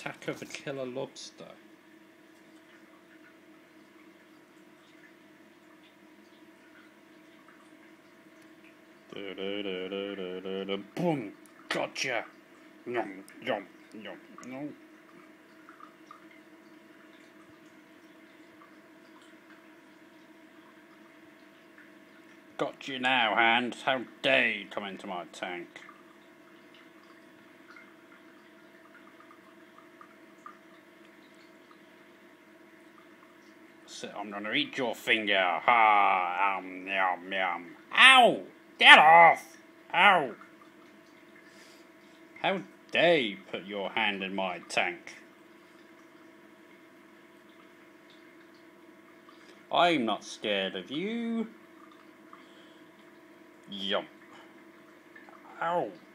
attack of a killer lobster. Boom! Gotcha! Yum, yum, yum, yum. Got you now, hand. How dare you come into my tank? So I'm gonna eat your finger. Ha! Yum, yum. Ow! Get off! Ow! How dare you put your hand in my tank? I'm not scared of you. Yum. Ow.